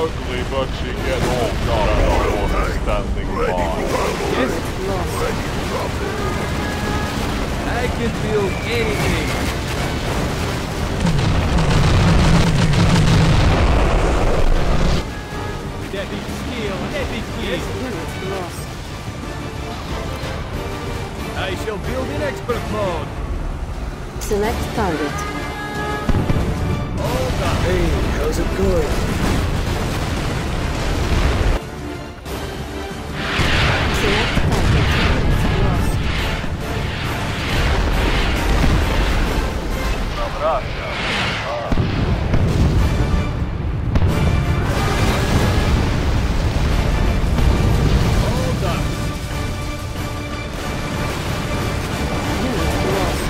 ugly, but she gets all done standing by. Yes. I can build anything. Epic skill, epic skill. Yes, unit lost. I shall build in expert mode. Select target. All done. Hey, how's it going? Select target. Unit lost. All done. Unit lost.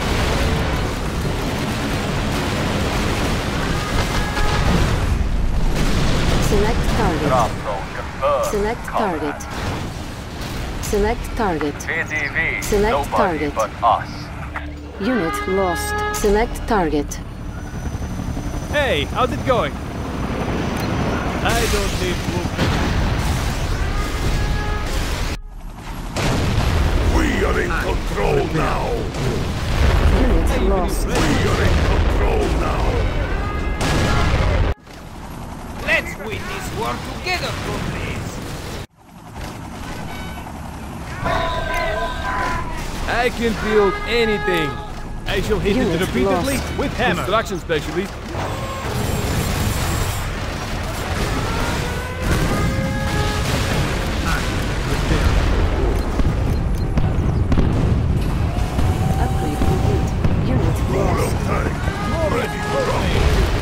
Select target. Select target. Select target. PDV, Select nobody target. but us. Unit lost. Select target. Hey, how's it going? I don't need blueprint. We are in control now. Unit lost. We are in control now. Let's win this war together, comrades! I can build anything. I shall hit Unit it repeatedly lost. with hammer. Construction specialist. Upgrade complete. Unit lost. Tank, ready to rumble.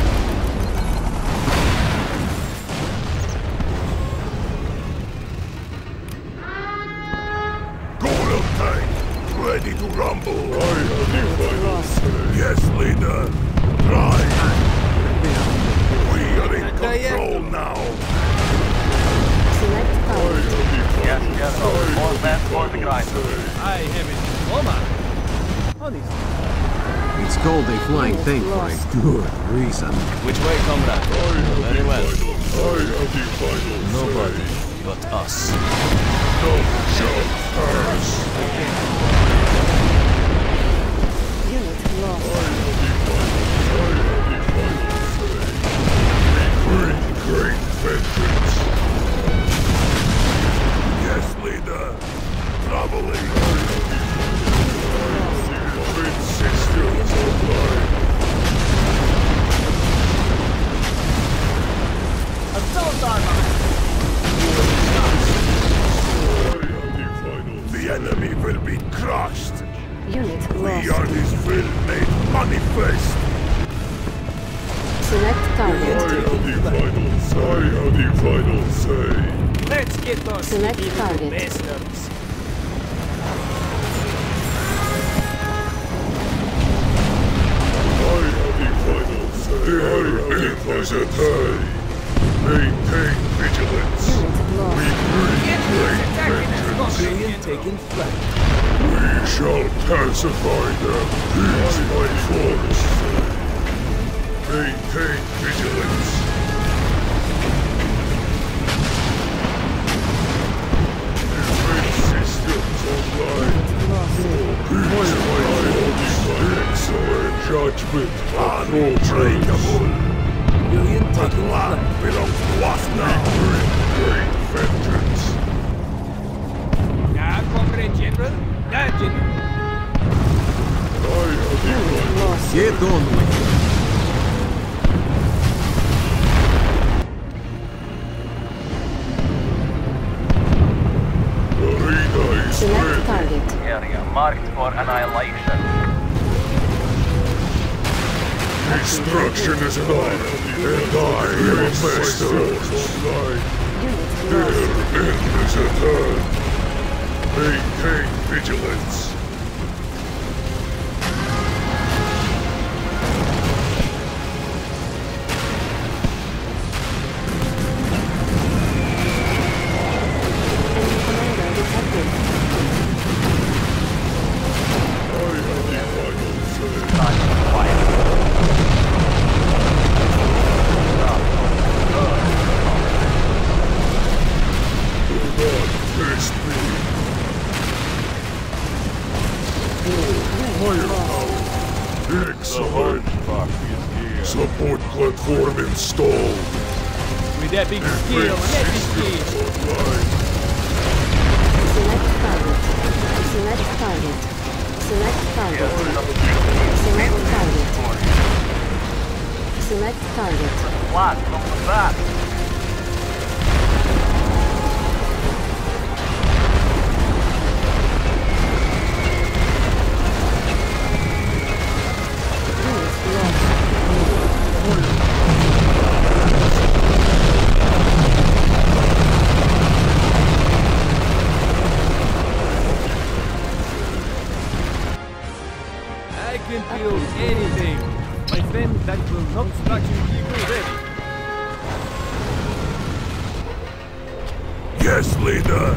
Golem tank, ready to rumble. Yes, leader. Drive. We are in control now. Select target. Yes, all men for the grind. I have a diploma. Honest. It's called a flying thing for a good reason. Which way, comrade? Very well. Nobody. But us. No shall pass. Unit lost. Great vengeance. Yes, leader. Traveling. Great systems online. Assault armor! The enemy will be crushed. Unit We lost. are this film made manifest. Select target. I have the final say. Let's get those Select sneaky target. bastards! I have the final say. Their end is at hand. Maintain vigilance. Unit lost. We bring Get great these attacking vengeance. Scotland! Taking flight. We shall pacify them. Peace by force. Maintain vigilance. Defense systems online. Peace by force. Excellent judgment. Unbreakable. Million But taking land flight. belongs to us now. We bring great vengeance. Yeah, Comrade General? Yeah, General. I have the Unit lost. Get on with it. arena is Select ready. target. Area marked for annihilation. Destruction is mine, and I am master. Unit Their lost. end is at hand. Maintain vigilance. Enemy commander detected. I have the final say. Not quiet. Fuck is here. Support platform installed. With that big skill, that big skill. Online. Select target. Select target. Select target. Select target. Select target. Flat from the back. I can build anything. My friend, that will not structure keep me ready. Yes, leader.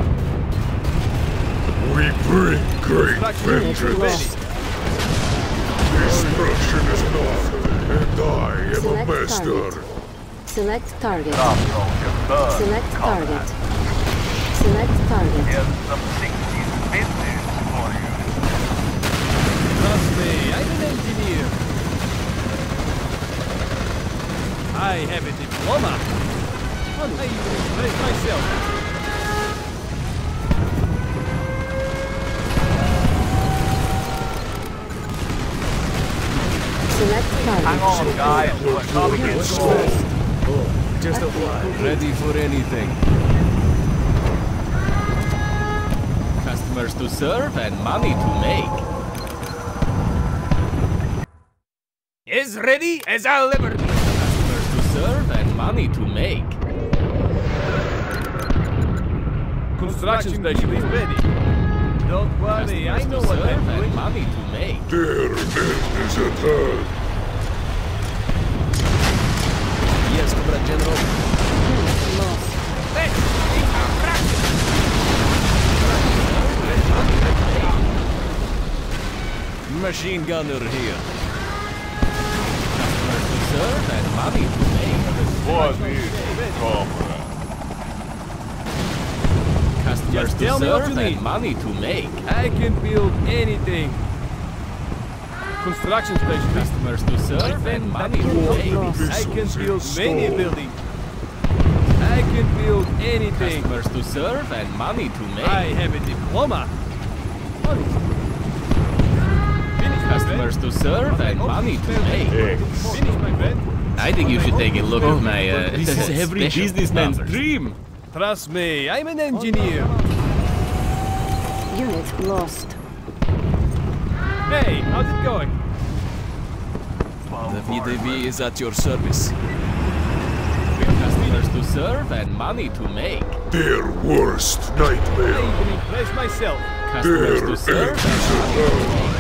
We bring great Structure vengeance. Destruction is enough, and I am a Select master. target. Select target. Stop, soldier. Burn. Select Combat. target. Select target. Here's some 60s business for you. Trust me, I'm an engineer. I have a diploma. I even impress myself. Select Hang target. on, guys. We're coming in. Just a while. Ready for anything. Customers to serve and money to make. As ready as I'll ever be. Customers to serve and money to make. Construction station is ready. Don't worry, I know what I'm Serve doing. and money to make. Their end is at hand. Yes, Comrade General. Unit lost. Let's keep our practice. Machine gunner here. Customers to serve and money to make. What is comrade? Customers Just to tell me what you serve need. and money to make. I can build anything. Construction station. Customers to serve and money to make. I can build many buildings. I can build anything. Customers to serve and money to make. I have a diploma. Finish, my Customers friend. to serve and money to make. Finish, my friend. I think you should take a look at my This is every special businessman's numbers. dream. Trust me, I'm an engineer. Unit lost. Hey, how's it going? The VDV is at your service. Customers to serve and money to make. Their worst I nightmare. even impress myself. Customers Their to end serve is and at hand.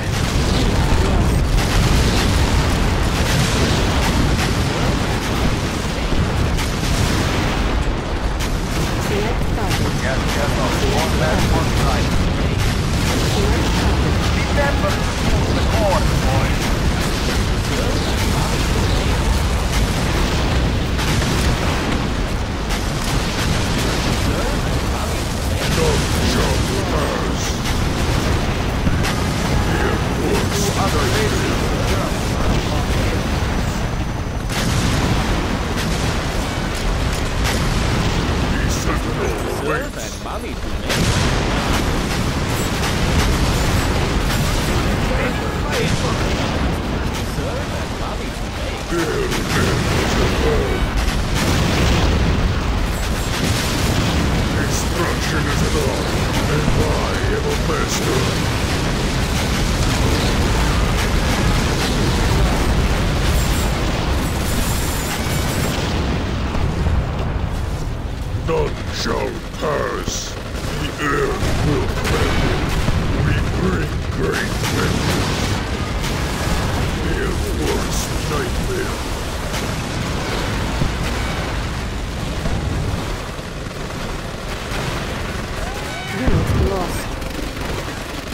Select target. Yes, one left, one right. Select target. Remember, the course, boys. serve and money to make. Serve and money to make. Destruction is enough, and I am a master. None shall pass. The air will cleanse. We bring great vengeance. Their worst nightmare. Unit lost.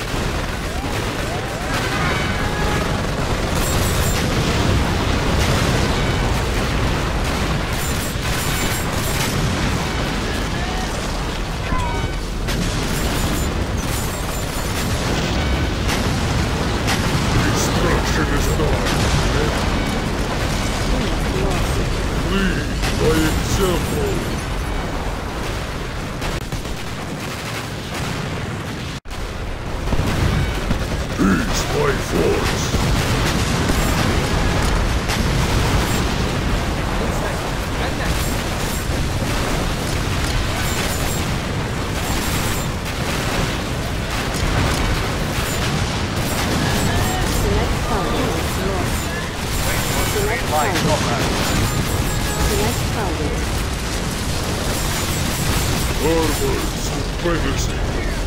Lead by example. Peace by force. Select target. Lost. Select Line, target. comrade. Select target. Armor supremacy.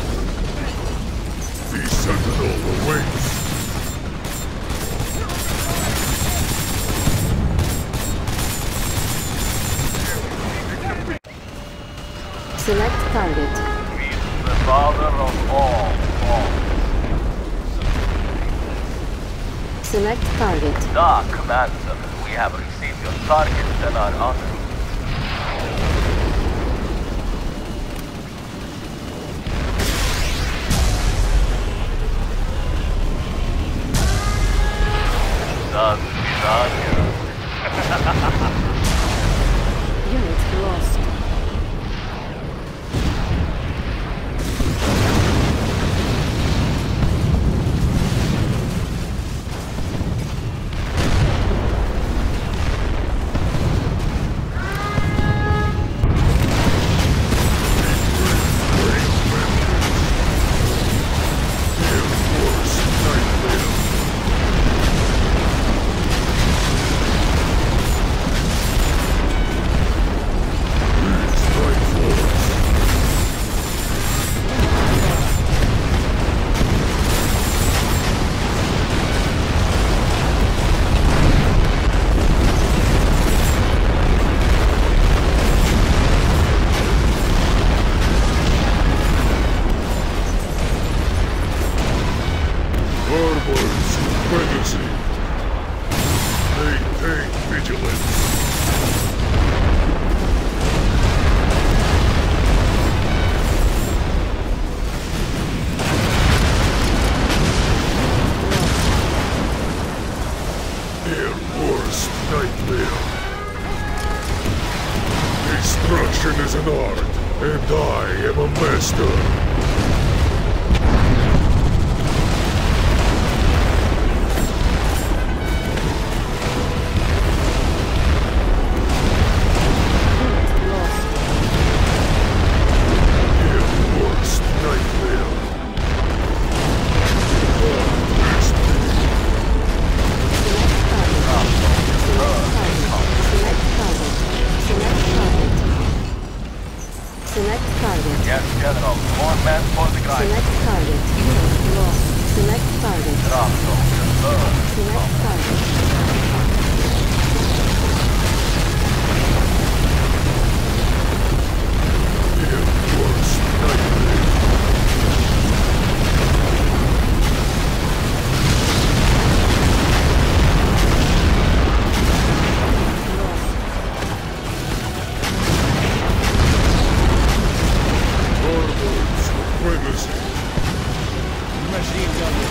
The Sentinel awaits. Select target. Meet the father of all faults. Select target. Commander, we have received your target and are honored. Unit lost. Maintain vigilance. Their worst nightmare. Destruction is an art, and I am a master. Select target. Yes, General. One man for the guy. Select target. Unit lost. Select target. Drop soldier. Burn. Select target. Their worst nightmare. Supremacy. Machine gun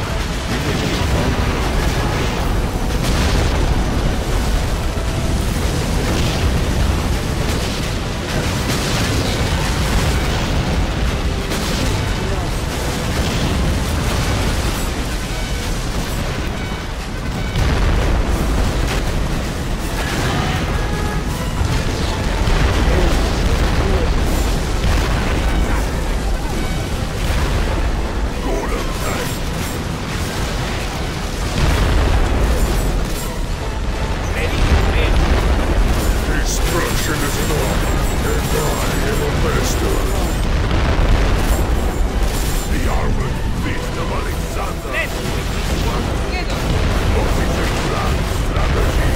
Destruction is an art, and I am a master. The armored beast of Alexander. Let's work together. Officer Grand Strategy.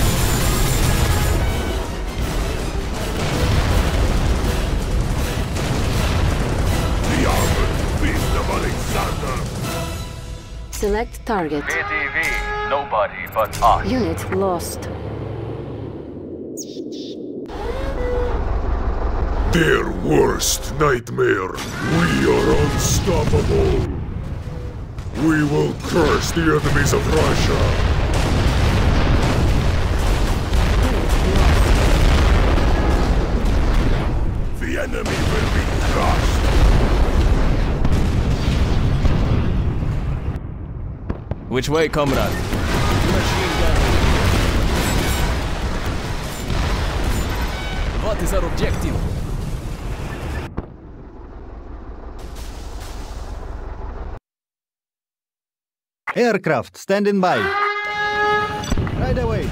The armored beast of Alexander. Select target. PDV. Nobody but us. Unit lost. Their worst nightmare. We are unstoppable. We will crush the enemies of Russia. Unit lost. Which way, comrade? Machine gun. What is our objective? Aircraft standing by. Right away.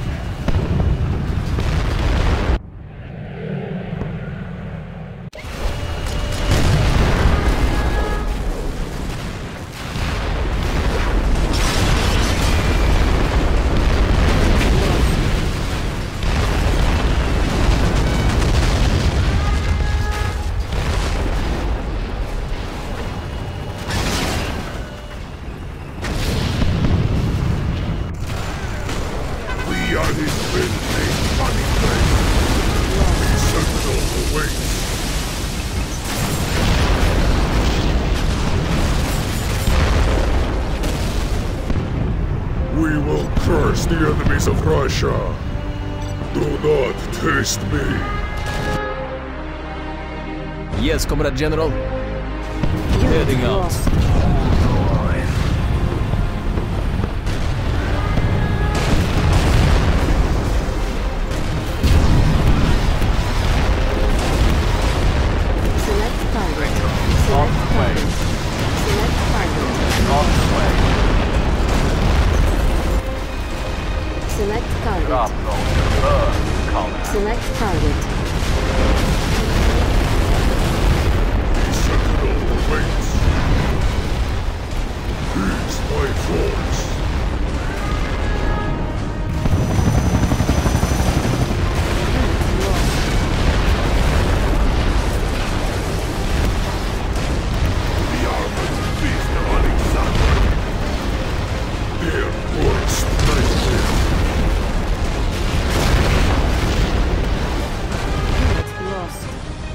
We will curse the enemies of Russia. Do not taste me. Yes, Comrade General. Heading out. Select target. Select target. Select target. On the way. Select target. Drop zone confirmed, Comrade. Select target. Sentinel awaits. He's my force. The armored beast of Alexander. Their worst nightmare. Lost.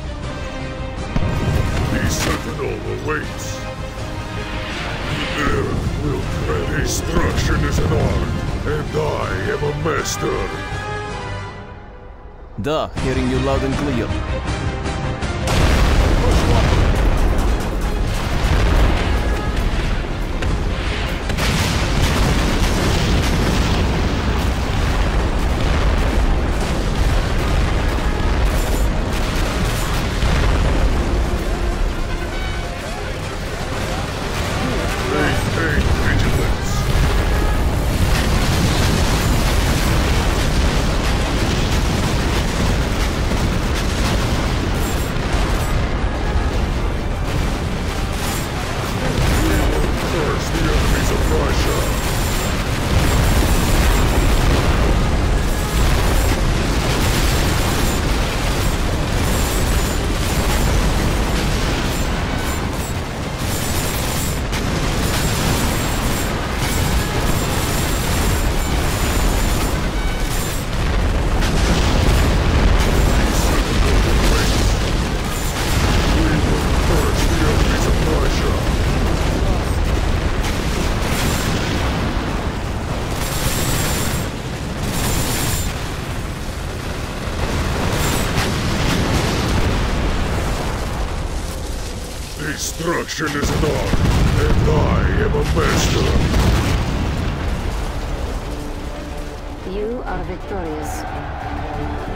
The Sentinel awaits. The earth will tread destruction as an art, and I am a master. Da, hearing you loud and clear. Maintain vigilance. Curse the enemies of Russia. We will curse the enemies of Russia. Destruction is an art, and I am a master. You are victorious.